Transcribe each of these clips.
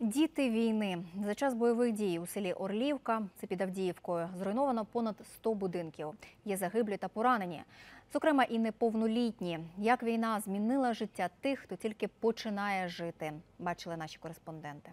Діти війни. За час бойових дій у селі Орлівка, це під Авдіївкою, зруйновано понад 100 будинків. Є загиблі та поранені. Зокрема, і неповнолітні. Як війна змінила життя тих, хто тільки починає жити, бачили наші кореспонденти.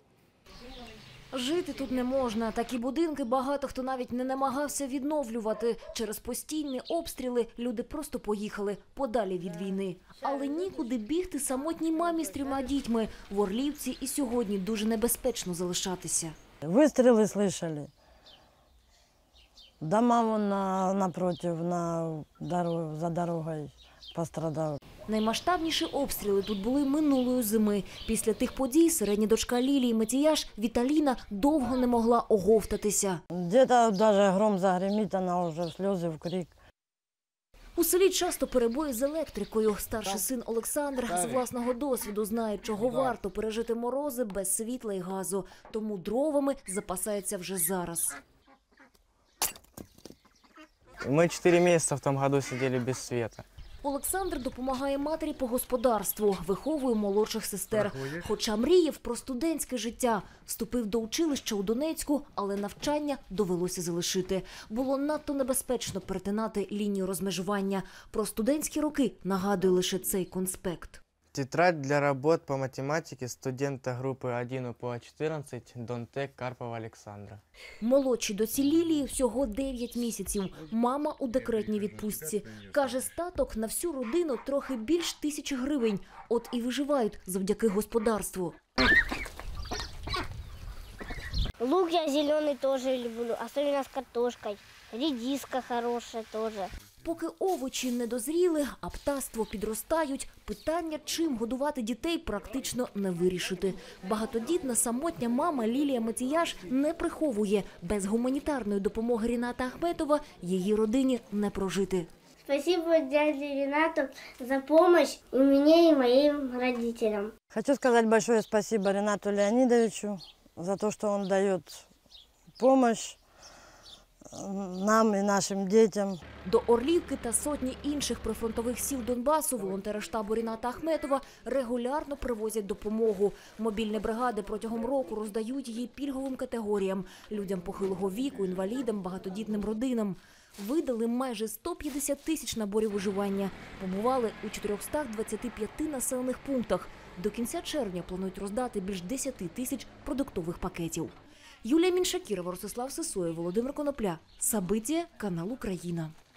Жити тут не можна. Такі будинки багато хто навіть не намагався відновлювати. Через постійні обстріли люди просто поїхали подалі від війни. Але нікуди бігти самотній мамі з 3 дітьми. В Орлівці і сьогодні дуже небезпечно залишатися. Выстрелы слышали. Дома вон напротив, за дорогой пострадали. Наймасштабніші обстріли тут були минулої зими. Після тих подій середня дочка Лілії Матіяш Віталіна довго не могла оговтатися. Где-то даже гром загремит, она уже в слезы, в крик. У селі часто перебої з електрикою. Старший син Олександр з власного досвіду знає, чого варто пережити морози без світла і газу. Тому дровами запасається вже зараз. Мы 4 месяца в том году сидели без света. Олександр допомагає матері по господарству, виховує молодших сестер. Хоча мріяв про студентське життя. Вступив до училища у Донецьку, але навчання довелося залишити. Було надто небезпечно перетинати лінію розмежування. Про студентські роки нагадує лише цей конспект. Тетрадь для работ по математике студента группы 1 УПА-14 Донтек Карпова Александра. Молодшій доці Лілії всього 9 місяців. Мама у декретній відпустці. Каже, статок на всю родину трохи більш 1000 гривень. От і виживають завдяки господарству. Лук я зеленый тоже люблю, особенно с картошкой. Редиска хорошая тоже. Поки овочі не дозріли, а птаство підростають, питання, чим годувати дітей, практично не вирішити. Багатодітна самотня мама Лілія Матіяш не приховує. Без гуманітарної допомоги Ріната Ахметова її родині не прожити. Спасибо дяде Ренату за помощь и мне, и моим родителям. Хочу сказать большое спасибо Ренату Леонидовичу за то, что он дает помощь нам і нашим дітям. До Орлівки та сотні інших прифронтових сіл Донбасу волонтери штабу Ріната Ахметова регулярно привозять допомогу. Мобільні бригади протягом року роздають її пільговим категоріям – людям похилого віку, інвалідам, багатодітним родинам. Видали майже 150 тисяч наборів виживання. Побували у 425 населених пунктах. До кінця червня планують роздати більш 10 тисяч продуктових пакетів. Юлія Міншакірова, Ростислав Сисоєв, Володимир Конопля. Сабиття, канал Україна.